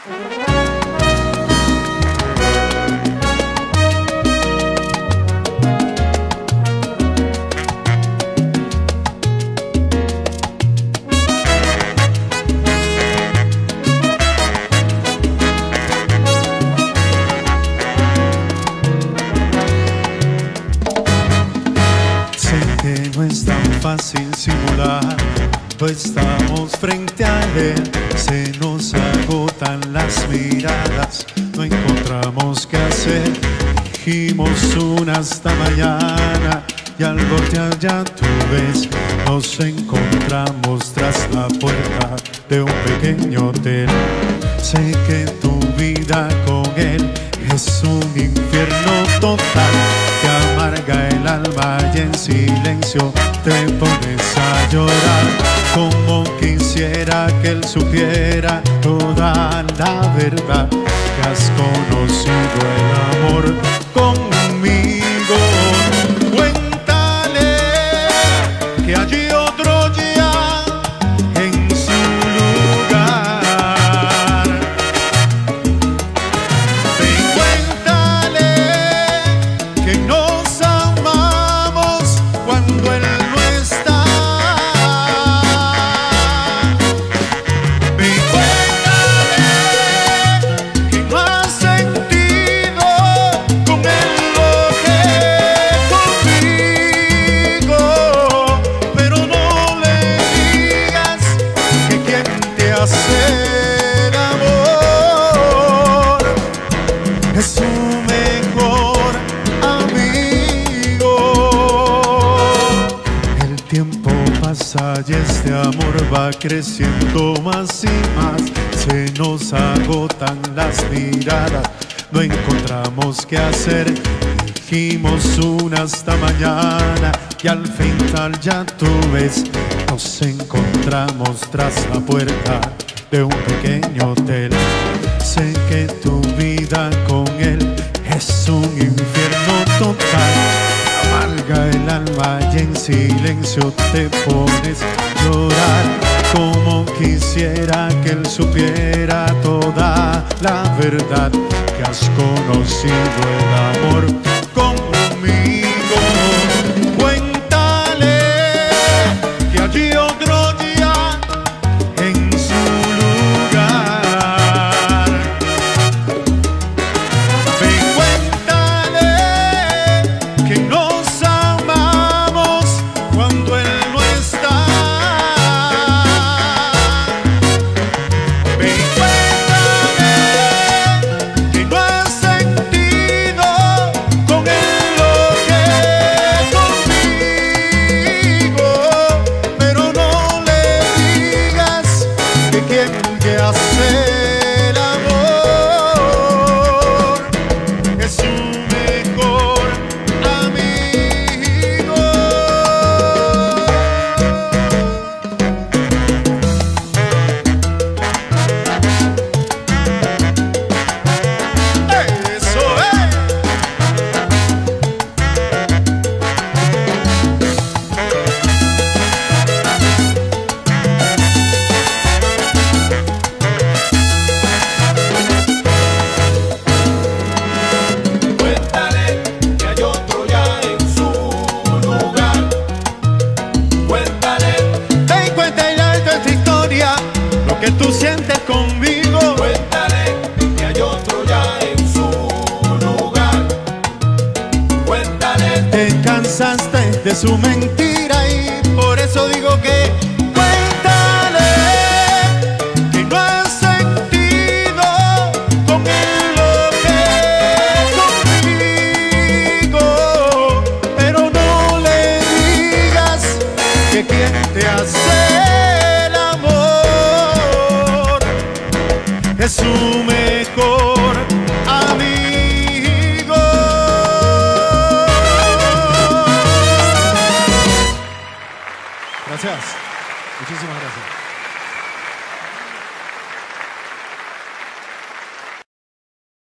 No es tan fácil simular, no estamos frente a él, se nos agotan las miradas, no encontramos qué hacer. Dijimos una hasta mañana y al voltear ya tú ves, nos encontramos tras la puerta de un pequeño hotel. Sé que tu vida con él es un infierno total, te amarga el alma y en silencio te pones a llorar. Como quisiera que él supiera toda la verdad, que has conocido el amor conmigo. Cuéntale que allí otro ya en su lugar. Ven, cuéntale que nos amamos cuando él no está. Ven, cuéntale que no has sentido con él lo que conmigo, pero no le digas que quien te hace el amor es su mejor amigo. El tiempo pasa y este amor va creciendo más y más, se nos agotan las miradas, no encontramos qué hacer. Dijimos una hasta mañana y al final ya tú ves, nos encontramos tras la puerta de un pequeño hotel. Sé que tu vida con él es un infierno total, amarga el alma y en silencio te pones a llorar. Como quisiera que él supiera toda la verdad, que has conocido el amor conmigo. Cuéntale que allí otro día en su lugar. Ven, cuéntale que nos amamos cuando él no está. Ven, cuéntale que no has sentido con él lo que conmigo, pero no le digas que quien te hace el amor es su mejor amigo. Eso es. Cuéntale que hay otro ya en su lugar. Cuéntale, Ten cuenta y alto esta historia, lo que tú sientes conmigo. cuéntale que hay otro ya en su lugar. Cuéntale, Te cansaste de su mentira y por eso digo que cuéntale que no has sentido con él lo que conmigo, pero no le digas que quien te hace el amor es su mejor amigo. Gracias, muchísimas gracias.